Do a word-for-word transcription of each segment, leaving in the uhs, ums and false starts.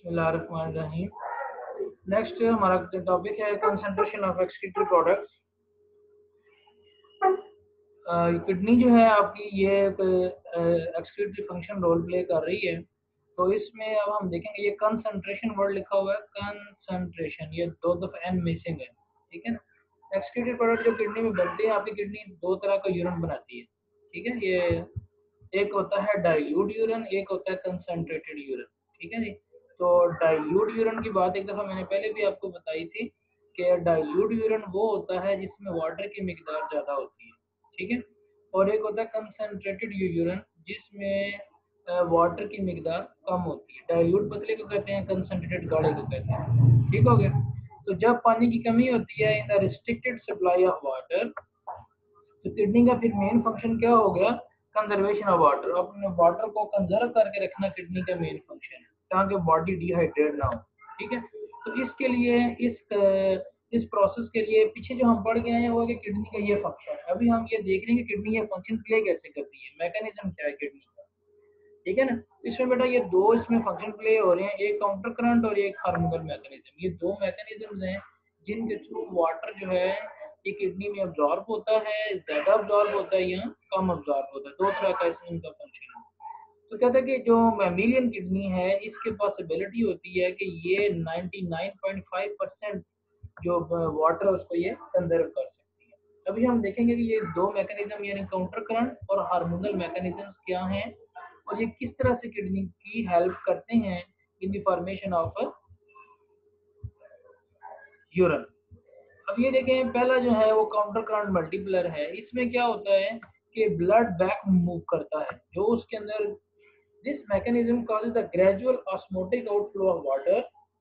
बिस्मिल्लाहिर्रहमानिर्रहीम। नेक्स्ट हमारा टॉपिक है concentration of excretory products. Kidney जो है आपकी ये एक्सक्रीटरी फंक्शन रोल प्ले कर रही है। तो इसमें अब हम देखेंगे, ये कंसंट्रेशन वर्ड लिखा हुआ है, कंसंट्रेशन, ये दो दफा एन मिसिंग है, ठीक है ना। एक्सक्रीटरी प्रोडक्ट जो किडनी में बनते हैं, आपकी किडनी दो तरह का यूरिन बनाती है, ठीक है। ये एक होता है डाइल्यूट यूरिन, एक होता है कंसंट्रेटेड यूरिन, ठीक है जी। तो डाइल्यूट यूरिन की बात एक दफ़ा मैंने पहले भी आपको बताई थी कि डाइल्यूट यूरिन वो होता है जिसमें वाटर की मिकदार ज़्यादा होती है, ठीक है। और एक होता है कंसंट्रेटेड यूरिन जिसमें वाटर की मिकदार कम होती है। डाइल्यूट पतले को कहते हैं, कंसंट्रेटेड गाढ़े को कहते हैं, ठीक हो गया। तो जब पानी की कमी होती है in the restricted supply of water, तो किडनी का फिर मेन फंक्शन क्या हो गया, कंजर्वेशन ऑफ वाटर। अपने वाटर को कंजर्व करके रखना किडनी का मेन फंक्शन है, ताकि बॉडी डिहाइड्रेट ना हो, ठीक है। तो इसके लिए इस इस प्रोसेस के लिए पीछे जो हम पढ़ गए हैं वो कि किडनी का ये फंक्शन है। अभी हम ये देख रहे हैं कि किडनी ये फंक्शन प्ले कैसे करती है, मैकेनिज्म क्या है किडनी का, ठीक है ना। इसमें बेटा ये दो इसमें फंक्शन प्ले हो रहे हैं, एक काउंटर करंट और एक हार्मोनल मैकेनिज्म। ये दो मैकेनिज्म हैं जिनके थ्रू वाटर जो है ये किडनी में अब्जॉर्ब होता है, ज्यादा अब्जॉर्ब होता है या कम अब्जॉर्ब होता है, दो तरह का इसमें इनका फंक्शन है। तो कहते हैं कि जो मैमिलियन किडनी है इसके पॉसिबिलिटी होती है कि ये निन्यानवे पॉइंट पाँच परसेंट जो वाटर है उसको ये कंजर्व कर सकती है। अभी हम देखेंगे कि ये दो मैकेनिज्म यानी काउंटर करंट और हार्मोनल मैकेनिज्म क्या हैं और ये किस तरह से किडनी की हेल्प करते हैं in the formation of urine. अब ये देखें, पहला जो है वो काउंटर करंट मल्टीप्लर है। इसमें क्या होता है कि ब्लड बैक मूव करता है जो उसके अंदर, this mechanism causes the gradual osmotic outflow of water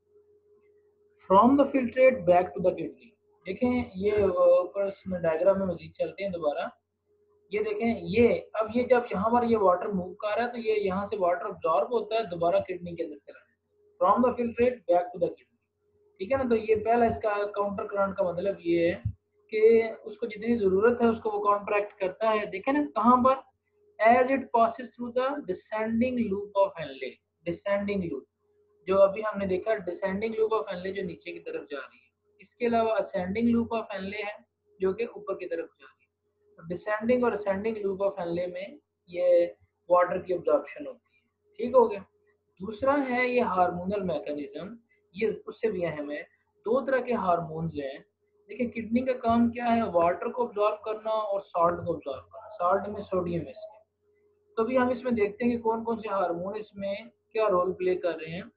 from the filtrate back to the kidney. देखें ये ऊपर इसमें डायग्राम में मजीद चलते हैं दोबारा। ये देखें, ये अब ये जब यहाँ पर ये वाटर मूव कर रहा है तो ये यहाँ से वाटर अब्जॉर्ब होता है, दोबारा किडनी के अंदर चला जाता है, from the filtrate back to the kidney, ठीक है ना। तो ये पहला इसका काउंटर करंट का मतलब ये है कि उसको जितनी जरूरत है उसको वो कॉन्ट्रैक्ट करता है। देखें ना कहाँ पर, as it passes through the descending loop of Henle. Descending loop जो अभी हमने देखा, डिसेंडिंग लूप ऑफ हेनले जो नीचे की तरफ जा रही है। इसके अलावा असेंडिंग लूप ऑफ हेनले है जो कि ऊपर की तरफ जा रही है। डिसेंडिंग और असेंडिंग लूप ऑफ हेनले में ये वाटर की अब्जॉर्प्शन होती है, ठीक हो गया। दूसरा है ये हार्मोनल मैकेनिज्म, ये उससे भी अहम है। दो तरह के हार्मोन्स हैं। देखिए किडनी का काम क्या है, वाटर को अब्जॉर्ब करना और सॉल्ट को अब्जॉर्ब करना, सॉल्ट में सोडियम है इसमें। तो भी हम इसमें देखते हैं कि कौन कौन से हार्मोन इसमें क्या रोल प्ले कर रहे हैं।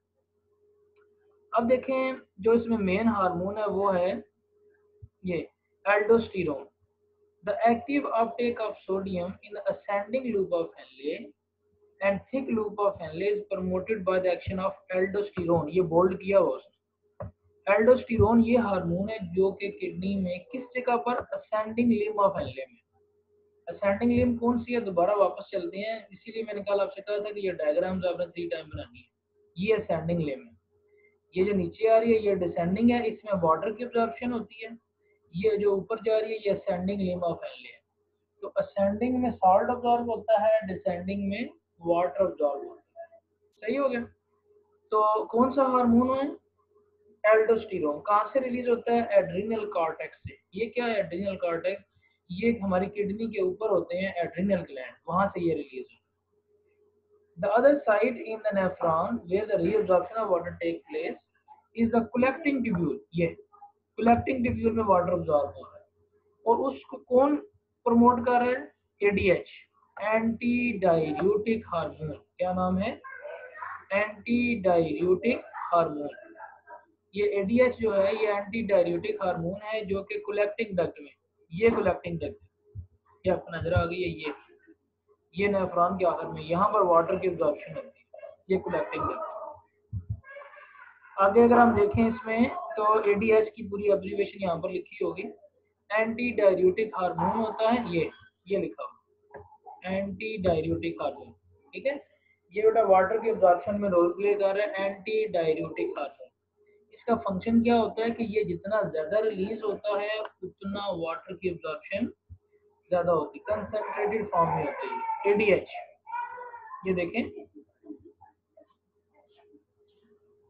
अब देखें जो इसमें मेन हार्मोन है वो है ये aldosterone. The active uptake of sodium in the ascending loop of Henle and thick loop of Henle is promoted by the action of aldosterone. ये बोल्ड किया हुआ उसने। एल्डोस्टेरोन ये हार्मोन है जो कि किडनी में किस जगह पर, असेंडिंग लिम्ब ऑफ हेनले में। असेंडिंग लिम्ब कौन सी है, दोबारा वापस चलते हैं, इसीलिए मैंने कल आपसे कहा था कि ये डायग्राम्स आपने थ्री टाइम बनानी है। ये असेंडिंग लिम्ब है, ये जो नीचे आ रही है ये डिसेंडिंग है, इसमें वाटर की अब्जॉर्प्शन होती है। ये जो ऊपर जा रही है ये असेंडिंग लिम्ब ऑफ हेनले है। तो असेंडिंग में सॉल्ट अब्जॉर्ब होता है, डिसेंडिंग में वाटर अब्जॉर्ब होता है, सही हो गया। तो कौन सा हार्मोन है, एल्डोस्टेरोन। कहाँ से रिलीज होता है, एड्रिनल कॉर्टेक्स से। ये क्या है एड्रिनल कॉर्टेक्स, ये हमारी किडनी के ऊपर होते हैं एड्रिनल ग्लैंड, वहां से ये रिलीज होता है। The other side in the nephron where the reabsorption of water take place is the collecting tubule. ये कलेक्टिंग ट्यूब्यूल में वाटर अब्जॉर्ब हो रहा है और उसको कौन प्रमोट कर रहा है, एडीएच, एंटी डाययूरेटिक हार्मोन। क्या नाम है, एंटी डाययूरेटिक हार्मोन। ये एडीएच जो है ये एंटी डाययूरेटिक हार्मोन है जो कि कलेक्टिंग डक्ट में, ये कलेक्टिंग डक्ट ये आपको नजर आ गई है, ये ये नेफ्रॉन के आखिर में यहाँ पर वाटर की अब्जॉर्प्शन होती है, ये कलेक्टिंग डक्ट। आगे अगर हम देखें इसमें तो एडीएच की पूरी एब्रीविएशन यहाँ पर लिखी होगी। एंटी डाययूरेटिक हार्मोन होता है ये ये लिखा हुआ एंटी डाययूरेटिक हार्मोन, ठीक है। ये बेटा वाटर के अब्जॉर्प्शन में रोल प्ले कर रहा है एंटी डाययूरेटिक हार्मोन। इसका फंक्शन क्या होता है कि ये जितना ज्यादा रिलीज होता है उतना वाटर की अब्जॉर्प्शन ज्यादा होती है, कंसंट्रेटेड फॉर्म में होती है एडीएच। ये देखें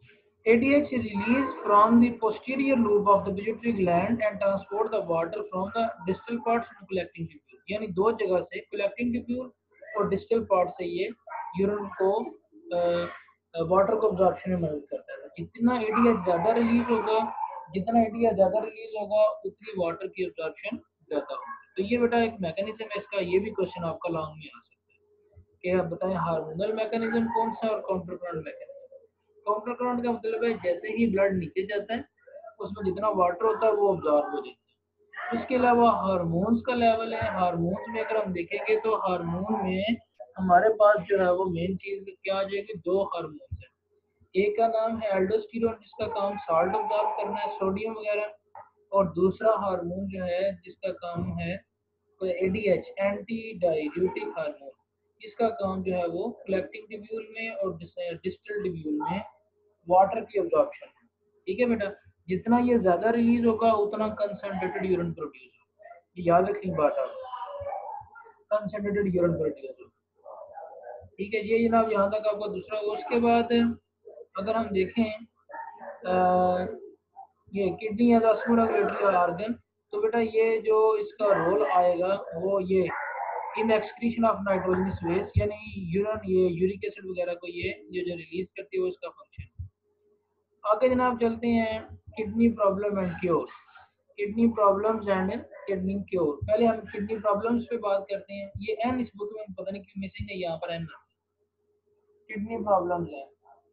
A D H is released from the posterior lobe of the pituitary gland and transport the water from the distal parts to collecting tubule. यानी दो जगह से collecting tubule और distal part से ये यूरिन को वाटर को absorption में मदद करता है। जितना A D H ज़्यादा रिलीज होगा जितना A D H ज़्यादा रिलीज होगा उतनी वाटर की absorption ज़्यादा होगी। तो ये बेटा एक मैकेनिज्म है इसका, ये भी क्वेश्चन आपका लॉन्ग में आ सकता है कि आप बताएं हार्मोनल मैकेनिज्म कौन सा और counter current mechanism. Counter current का मतलब है जैसे ही ब्लड नीचे जाता है उसमें जितना वाटर होता है वो अब्जॉर्ब हो जाता है। इसके अलावा हार्मोन्स का लेवल है, हार्मोन्स में अगर हम देखेंगे तो हार्मोन में हमारे पास जो है वो मेन चीज क्या आ जाएगी, दो हार्मोन्स है। एक का नाम है एल्डोस्टेरोन जिसका काम साल्ट अब्जॉर्ब करना है, सोडियम वगैरह, और दूसरा हार्मोन जो है जिसका काम है A D H anti diuretic hormone, इसका काम जो है वो कलेक्टिंग ट्यूब्यूल में और डिस्टल ट्यूब्यूल में वाटर की अब्जॉर्प्शन। ठीक है बेटा, जितना ये ज्यादा रिलीज होगा उतना कंसंट्रेटेड यूरिन प्रोड्यूस होगा, ये याद रखनी बात आप, कंसंट्रेटेड यूरिन प्रोड्यूस होगा। ठीक है ये जनाब यहाँ तक आपका दूसरा। उसके बाद अगर हम देखें आ, ये किडनी एज रेगुलेटरी ऑर्गन, तो बेटा ये जो इसका रोल आएगा वो ये in excretion of nitrogenous waste यानी यूरिन ये यूरिक एसिड वगैरह को ये जो जो रिलीज करती है वो इसका फंक्शन। आगे जनाब चलते हैं kidney problem and cure, kidney problems and kidney cure. पहले हम किडनी प्रॉब्लम्स पे बात करते हैं। ये एन इस बुक में पता नहीं क्यों मिसिंग है, यहाँ पर एन किडनी प्रॉब्लम्स है,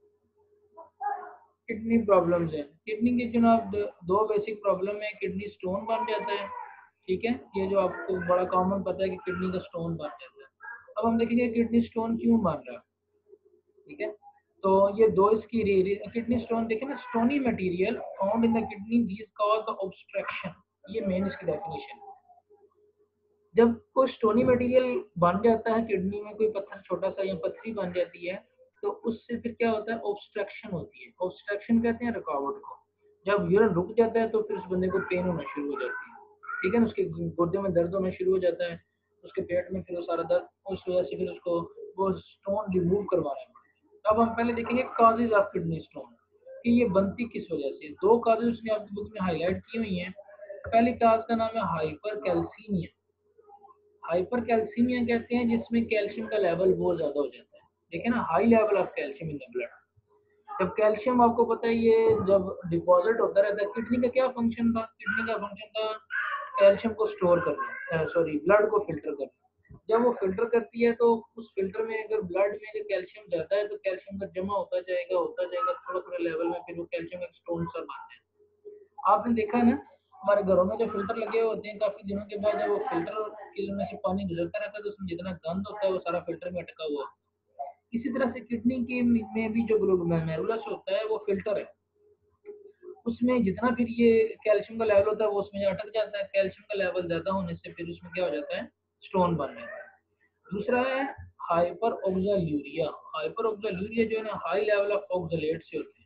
किडनी प्रॉब्लम्स है। किडनी के जनाब दो बेसिक प्रॉब्लम है, किडनी स्टोन बन जाता है। ठीक है ये जो आपको बड़ा कॉमन पता है कि किडनी का स्टोन बन जाता है। अब हम देखेंगे किडनी स्टोन क्यों बन रहा है। ठीक है तो ये दो इसकी किडनी स्टोन देखें ना, stony material found in the kidney this cause the obstruction, ये मेन इसकी डेफिनेशन। जब कोई स्टोनी मटेरियल बन जाता है किडनी में, कोई पत्थर छोटा सा या पत्थरी बन जाती है तो उससे फिर क्या होता है, ऑब्स्ट्रक्शन होती है। ऑब्स्ट्रक्शन कहते हैं रुकावट को। जब यूरिन रुक जाता है तो फिर उस बंदे को पेन होना शुरू हो जाती है। ठीक है ना, उसके गुर्दे में दर्द होना शुरू हो जाता है, उसके पेट में फिर वो सारा दर्द, उस वजह से फिर उसको वो स्टोन रिमूव करवाना है। अब हम पहले देखेंगे कॉजेज ऑफ किडनी स्टोन कि ये बनती किस वजह से। दो कॉजेज उसने आपकी बुक में हाईलाइट की हुई हैं। पहली काज का नाम है हाइपर कैल्सीमिया। हाइपर कैल्सीमिया कहते हैं जिसमें कैल्शियम का लेवल बहुत ज्यादा हो जाता है। देखिए ना, high level of calcium in the blood. जब कैल्शियम आपको पता है ये जब डिपॉजिट होता रहता है, किडनी का क्या फंक्शन था, किडनी का फंक्शन था कैल्शियम को स्टोर करना, सॉरी ब्लड को फिल्टर करना। जब वो फिल्टर करती है तो उस फिल्टर में अगर ब्लड में अगर कैल्शियम जाता है तो कैल्शियम का जमा होता जाएगा होता जाएगा थोड़ा थोड़ा लेवल में, फिर वो कैल्शियम का स्टोन सा बन जाए। आपने देखा है ना हमारे घरों में जो फिल्टर लगे होते हैं, काफी दिनों के बाद जब वो फिल्टर के में से पानी गुजरता रहता है तो उसमें जितना गंद होता है वो सारा फिल्टर में अटका हुआ। इसी तरह से किडनी के में भी जो ग्लोमेरुलस होता है वो फिल्टर है, उसमें जितना फिर ये कैल्शियम का लेवल होता है वो उसमें अटक जाता है। कैल्शियम का लेवल ज्यादा होने से फिर उसमें क्या हो जाता है, स्टोन बन जाता है। दूसरा है हाइपर ऑक्साल्यूरिया। हाइपर ऑक्साल्यूरिया जो है ना हाई लेवल ऑफ ऑक्सलेट से होते हैं।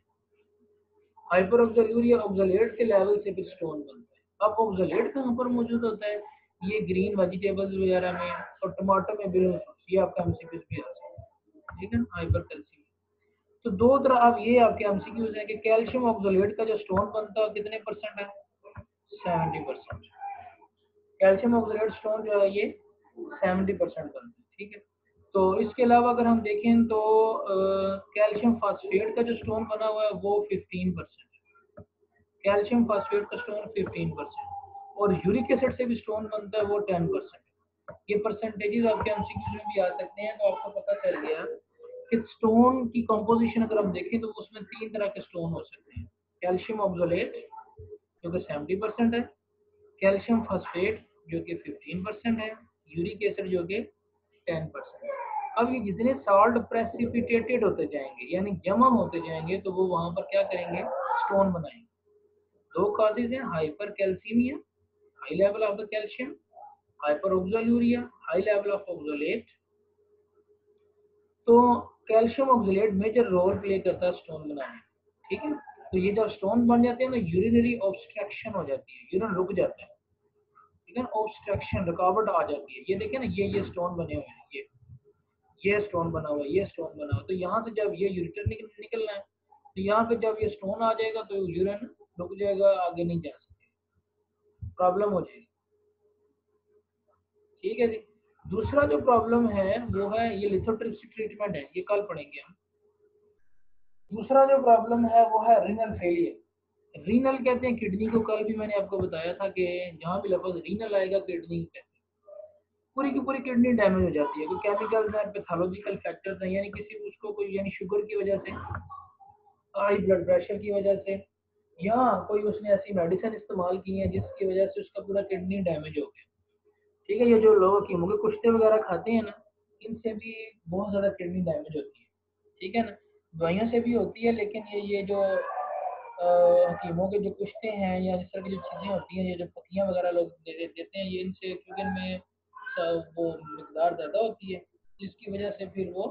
हाइपर ऑक्साल्यूरिया ऑक्सलेट के लेवल से फिर स्टोन बनता है। अब ऑक्सलेट कहाँ पर मौजूद होता है, ये ग्रीन वेजिटेबल्स वगैरह में और टमाटर में भी, ये आपका एमसीक्यू भी आ सकता है। ठीक है, हाइपर कैल्शियम। तो दो तरह अब ये आपके एमसीक्यूज है कि कैल्शियम ऑक्सलेट का जो स्टोन बनता है कितने परसेंट है, seventy percent. Calcium oxalate stone जो है ये सेवेंटी परसेंट बनता है। ठीक है, तो इसके अलावा अगर हम देखें तो कैल्शियम फास्फेट का जो स्टोन बना हुआ है वो फिफ्टीन परसेंट, कैल्शियम फास्फेट का स्टोन फिफ्टीन परसेंट, और यूरिक एसिड से भी स्टोन बनता है वो टेन परसेंट। ये परसेंटेजेस आपके एमसीक्यूज में भी आ सकते हैं। तो आपको पता चल गया कि स्टोन की कंपोजिशन अगर हम देखें तो उसमें तीन तरह के स्टोन हो सकते हैं। कैल्शियम ऑक्सलेट जो कि सेवेंटी परसेंट है, कैल्शियम फास्फेट जो कि फिफ्टीन परसेंट है, यूरिक एसिड जो कि टेन परसेंट। अब ये जितने साल्ट प्रेसिपिटेटेड होते जाएंगे यानी जमा होते जाएंगे तो वो वहां पर क्या करेंगे, स्टोन बनाएंगे। दो कॉजेज हैं, hypercalcaemia high level of the calcium, hyperoxaluria high level of oxalate. तो calcium oxalate major role play करता है स्टोन बनाने। ठीक है, तो ये जब स्टोन बन जाते हैं ना यूरिनरी ऑब्स्ट्रक्शन हो जाती है, यूरिन रुक जाता है। ठीक है, ऑब्स्ट्रक्शन रुकावट आ जाती है। ये देखें ना, ये ये स्टोन बने हुए हैं, ये ये स्टोन बना हुआ है, ये स्टोन बना हुआ है। तो यहाँ से जब ये यूरिटर निकल निकलना है तो यहाँ पे जब ये स्टोन आ जाएगा तो यूरिन रुक जाएगा, आगे नहीं जा सकते, प्रॉब्लम हो जाएगी। ठीक है जी। दूसरा जो प्रॉब्लम है वो है ये लिथोट्रिप्सी ट्रीटमेंट है, ये कल पढ़ेंगे हम। दूसरा जो प्रॉब्लम है वो है रीनल फेलियर। रीनल कहते हैं किडनी को, कल भी मैंने आपको बताया था कि जहाँ भी लफ्ज रीनल आएगा किडनी कहते हैं। पूरी की पूरी किडनी डैमेज हो जाती है, कोई केमिकल्स हैं, पैथोलॉजिकल फैक्टर्स हैं, यानी किसी उसको कोई यानी शुगर की वजह से, हाई ब्लड प्रेशर की वजह से, या कोई उसने ऐसी मेडिसिन इस्तेमाल की है जिसकी वजह से उसका पूरा किडनी डैमेज हो गया। ठीक है, ये जो लोग कीमों के कुश्ते वगैरह खाते हैं ना, इनसे भी बहुत ज़्यादा किडनी डैमेज होती है। ठीक है ना, दवाइयों से भी होती है, लेकिन ये ये जो हकीमों के जो कुश्ते हैं या इस तरह की जो चीज़ें होती हैं, ये जो पत्तियाँ वगैरह लोग दे दे, देते हैं, ये इनसे क्योंकि इनमें वो मकदार ज़्यादा होती है, जिसकी वजह से फिर वो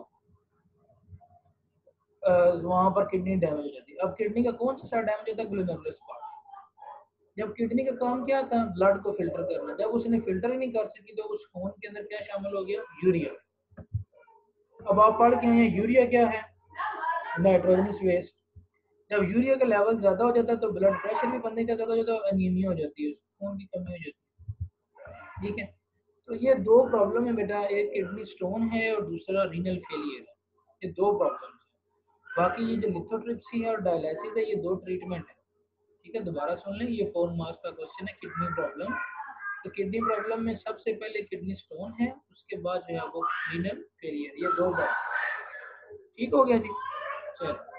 वहाँ पर किडनी डैमेज हो जाती है। अब किडनी का कौन सा डैमेज होता है? Glomerular spot. जब किडनी का काम क्या था? ब्लड को फिल्टर करना। जब उसने फिल्टर ही नहीं कर सकी तो उस खून के अंदर क्या शामिल हो गया? यूरिया। अब आप पढ़ के हैं यूरिया क्या है? Nitrogenous waste. जब यूरिया का लेवल ज्यादा हो जाता है तो ब्लड प्रेशर भी बंदे का ज्यादा हो जाता है, अनीमिया हो जाती है, खून की कमी हो जाती है। ठीक है, तो ये दो प्रॉब्लम है बेटा, एक किडनी स्टोन है और दूसरा रीनल फेलियर है। ये दो प्रॉब्लम है। बाकी ये जो लिथोट्रिप्सी है और डायलिसिस है, ये दो ट्रीटमेंट है। ठीक है, दोबारा सुन लें, ये फोर मार्क्स का क्वेश्चन है। किडनी प्रॉब्लम, तो किडनी प्रॉब्लम में सबसे पहले किडनी स्टोन है, उसके बाद जो है वो रीनल फेलियर, ये दो बात। ठीक हो गया जी, चलो।